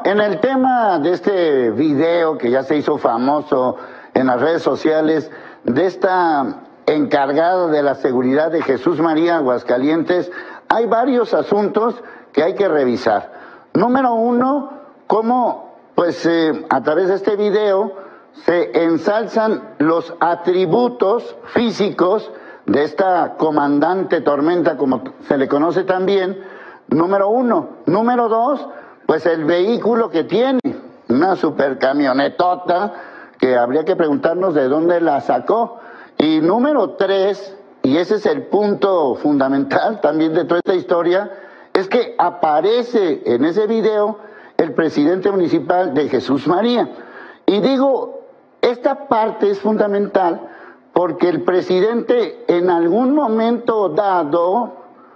en el tema de este video que ya se hizo famoso en las redes sociales, de esta encargada de la seguridad de Jesús María Aguascalientes, hay varios asuntos que hay que revisar. Número uno, cómo a través de este video se ensalzan los atributos físicos de esta comandante Tormenta, como se le conoce también, número uno. Número dos, pues el vehículo que tiene, una supercamionetota, que habría que preguntarnos de dónde la sacó. Y número tres, y ese es el punto fundamental también de toda esta historia, es que aparece en ese video el presidente municipal de Jesús María. Y digo, esta parte es fundamental porque el presidente en algún momento dado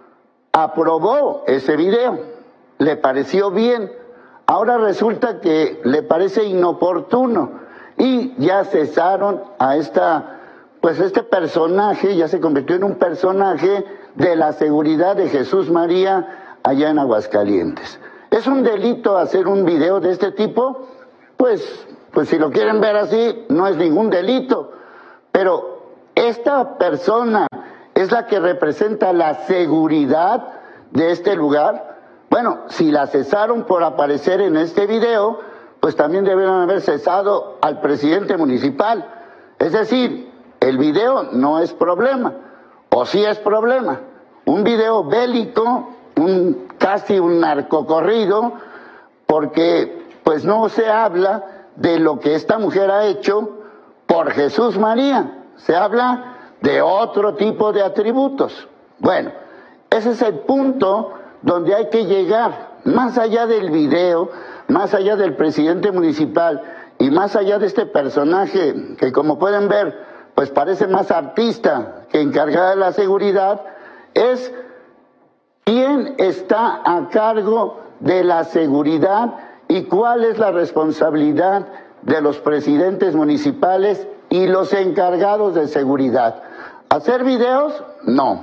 aprobó ese video, le pareció bien. Ahora resulta que le parece inoportuno y ya cesaron a este personaje, ya se convirtió en un personaje de la seguridad de Jesús María allá en Aguascalientes. ¿Es un delito hacer un video de este tipo? Pues si lo quieren ver así, no es ningún delito. Pero esta persona es la que representa la seguridad de este lugar. Bueno, si la cesaron por aparecer en este video, pues también debieron haber cesado al presidente municipal. Es decir, el video no es problema, o sí es problema. Un video bélico, casi un narcocorrido, porque pues no se habla de lo que esta mujer ha hecho por Jesús María, se habla de otro tipo de atributos. Bueno, ese es el punto donde hay que llegar, más allá del video, más allá del presidente municipal y más allá de este personaje que, como pueden ver, pues parece más artista que encargada de la seguridad, es quién está a cargo de la seguridad y cuál es la responsabilidad de los presidentes municipales y los encargados de seguridad. ¿Hacer videos? No.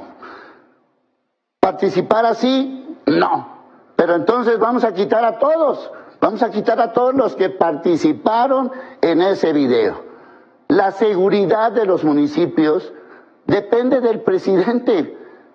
¿Participar así? No. Pero entonces vamos a quitar a todos los que participaron en ese video. La seguridad de los municipios depende del presidente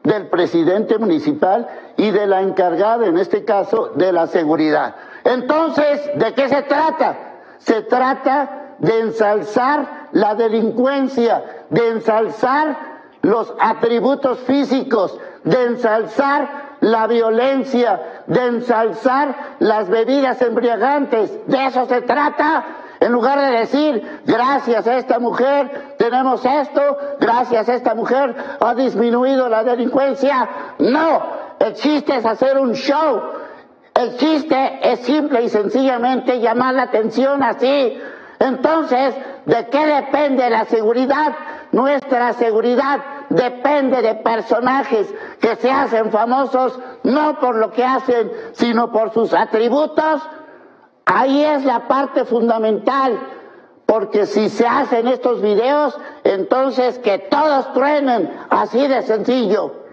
municipal y de la encargada, en este caso, de la seguridad. Entonces, ¿de qué se trata? Se trata de ensalzar la delincuencia, de ensalzar los atributos físicos, de ensalzar la violencia, de ensalzar las bebidas embriagantes. De eso se trata. En lugar de decir, gracias a esta mujer tenemos esto, gracias a esta mujer ha disminuido la delincuencia. No, el chiste es hacer un show. El chiste es simple y sencillamente llamar la atención así. Entonces, ¿de qué depende la seguridad? Nuestra seguridad depende de personajes que se hacen famosos no por lo que hacen, sino por sus atributos. Ahí es la parte fundamental, porque si se hacen estos videos, entonces que todos truenen, así de sencillo.